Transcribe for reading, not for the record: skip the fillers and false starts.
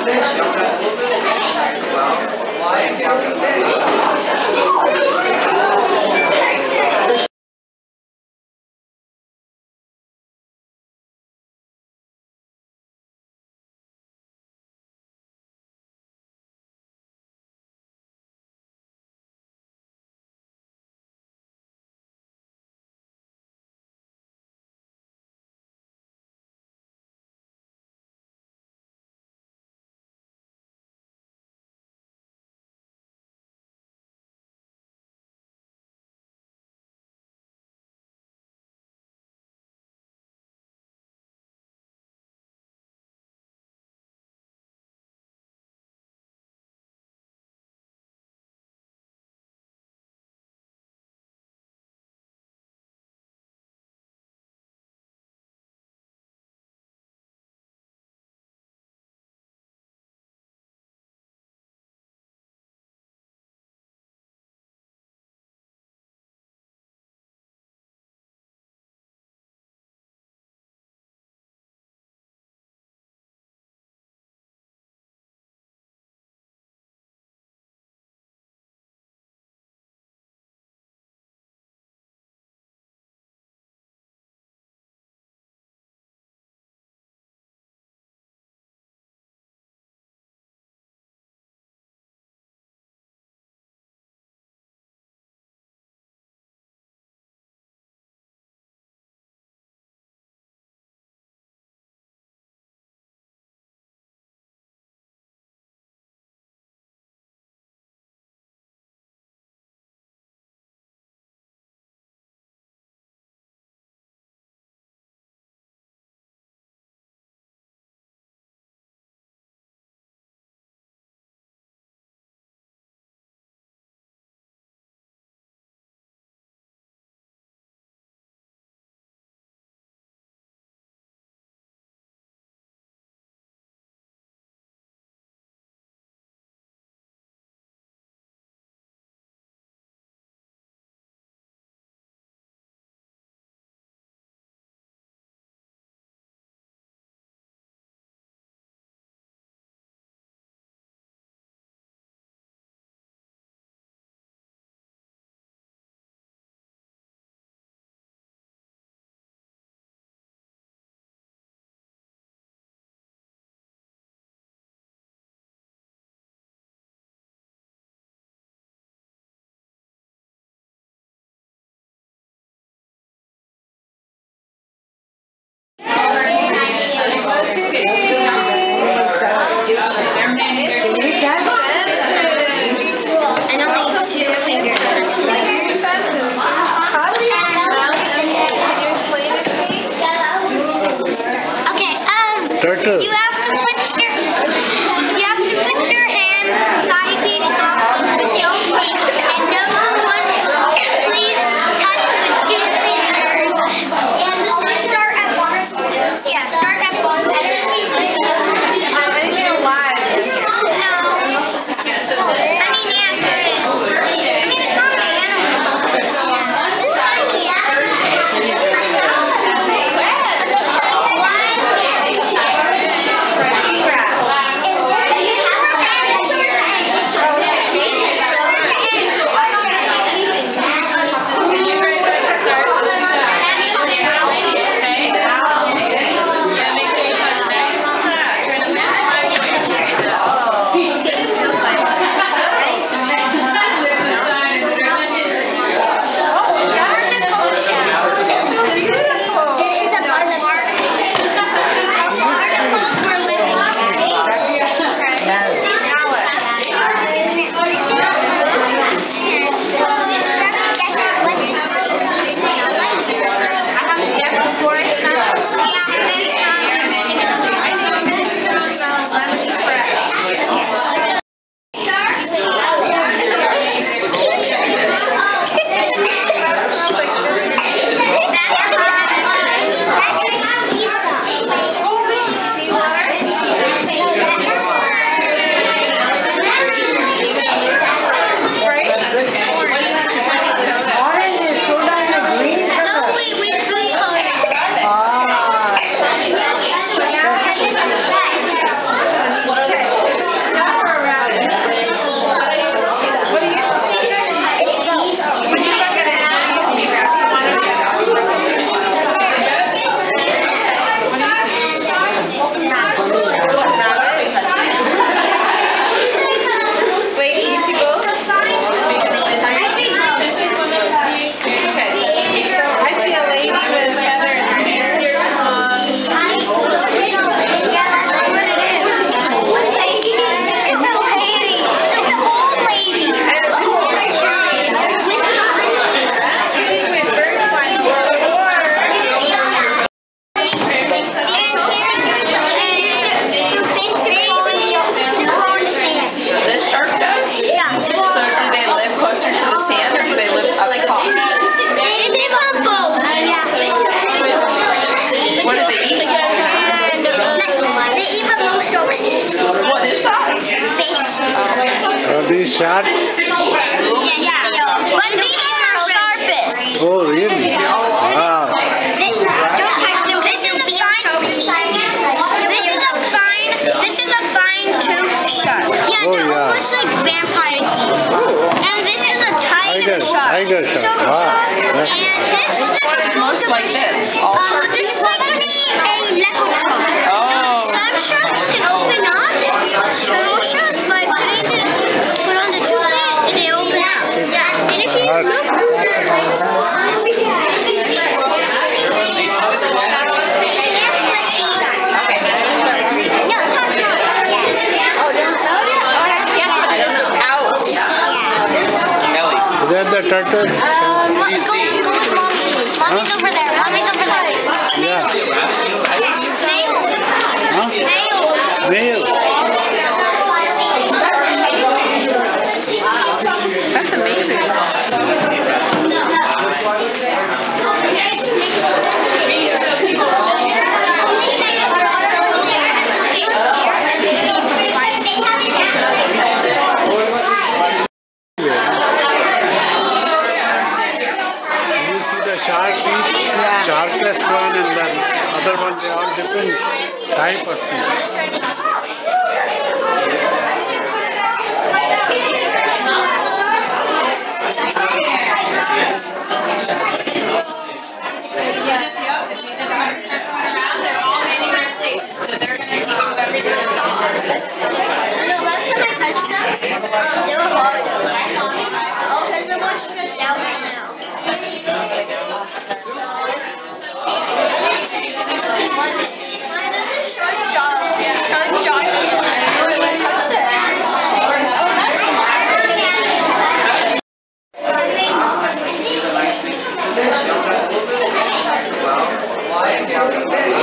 Turtle. You have to put your hand side these boxes and don't break. And number one, please touch with 2 fingers. And start at one. Yeah, start at one. And then we I'm making it live. no. I mean, yes, there is. I mean, it's not an animal. This is like They even more sharks. What is that? Fish. Are these sharp? Yes, they are. But these are sharpest. Oh, really? Wow. Don't touch them. This is a fine. This is a fine tooth shark. Yeah, Oh, they're yeah. almost like vampire teeth. And this is a tiger shark. Tiger shark. Wow. And this is like a Looks like this. All shark this is like a leopard shark. Oh. Some sharks can open up. Turtle sharks by put on the toothpick and they open up. Yeah. And if you look. Is that the turtle? Mommy's over there. Mommy's over there. Yeah. Snail. Huh? Whale. That's amazing. You see the shark teeth? Yeah. Sharpest one and the other one, they all different type of teeth. No, last time I touched them, they were hard. Oh, because they're more stressed out right now. Mine is a shark jaw. Shark jaw. I really touched it.